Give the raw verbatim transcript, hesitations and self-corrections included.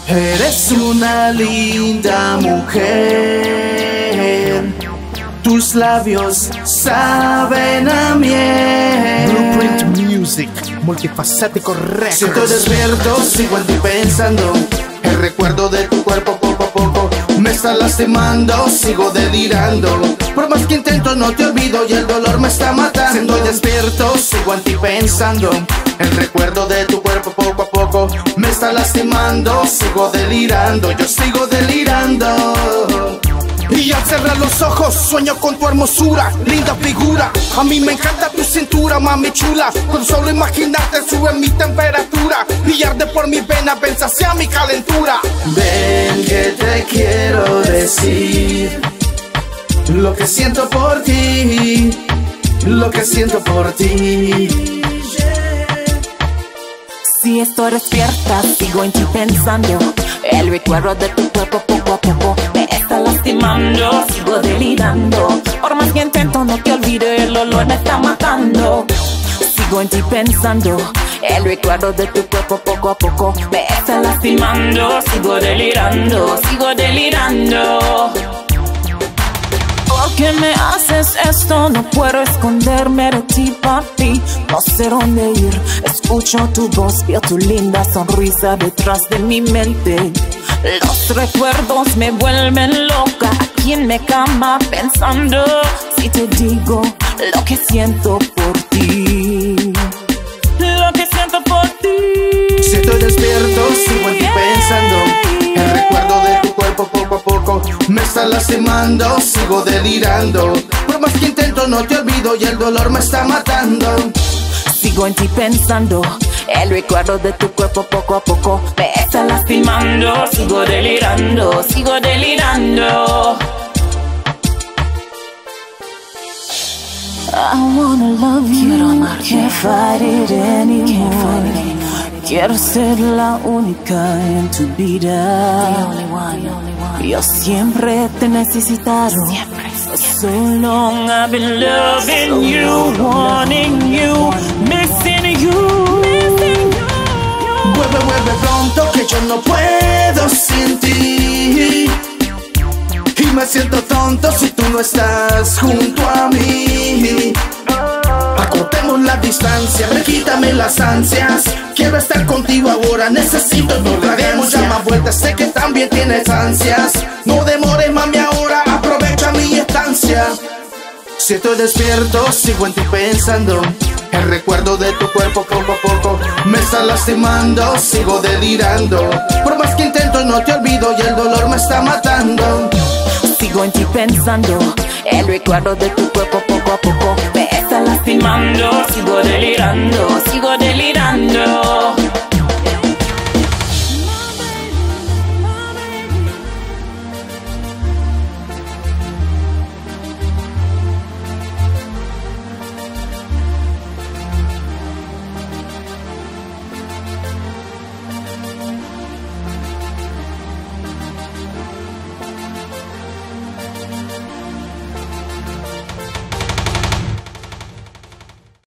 Eres una linda mujer, tus labios saben a miel. Blueprint Music, multifacético records. Si estoy despierto, sigo en ti pensando. El recuerdo de tu cuerpo poco a poco me está lastimando, sigo delirando. Por más que intento no te olvido y el dolor me está matando. Si estoy despierto, sigo en ti pensando. El recuerdo de tu cuerpo poco a poco me está lastimando, sigo delirando, yo sigo delirando. Y al cerrar los ojos sueño con tu hermosura, linda figura. A mí me encanta tu cintura, mami chula. Con solo imaginarte sube mi temperatura y arde por mi vena, ven hacia mi calentura. Ven que te quiero decir lo que siento por ti, lo que siento por ti. Si estoy despierta, sigo en ti pensando. El recuerdo de tu cuerpo poco a poco me está lastimando, sigo delirando. Por más que intento no te olvido, el olor me está matando. Sigo en ti pensando. El recuerdo de tu cuerpo poco a poco me está lastimando, sigo delirando, sigo delirando. ¿Por qué me haces esto? No puedo esconderme de ti, papi. No sé dónde ir. Escucho tu voz, veo tu linda sonrisa detrás de mi mente. Los recuerdos me vuelven loca aquí en mi cama pensando. Si te digo lo que siento por ti, lo que siento por ti. Si estoy despierto, sigo en ti pensando. El recuerdo de tu cuerpo poco a poco me está lastimando, sigo delirando. Por más que intento no te olvido y el dolor me está matando. Sigo en ti pensando. El recuerdo de tu cuerpo poco a poco me está lastimando, sigo delirando, sigo delirando. I wanna love you, quiero amarte, can't fight it anymore. Quiero ser la única en tu vida. The only one, the only one. Yo siempre te he necesitado. Siempre, siempre. So long I've been loving so you, long, wanting you, missing you. Missing you. Vuelve, vuelve pronto que yo no puedo sin ti. Y me siento tonto si tú no estás junto a mí. Acortemos la distancia, quítame las ansias. Quiero estar contigo ahora, necesito tu presencia. Ya más vueltas, sé que también tienes ansias. No demores, mami, ahora aprovecha mi estancia. Si estoy despierto, sigo en ti pensando. El recuerdo de tu cuerpo poco a poco me está lastimando, sigo delirando. Por más que intento no te olvido y el dolor me está matando. Sigo en ti pensando. El recuerdo de tu cuerpo poco a poco me está lastimando, sigo delirando, sigo delirando.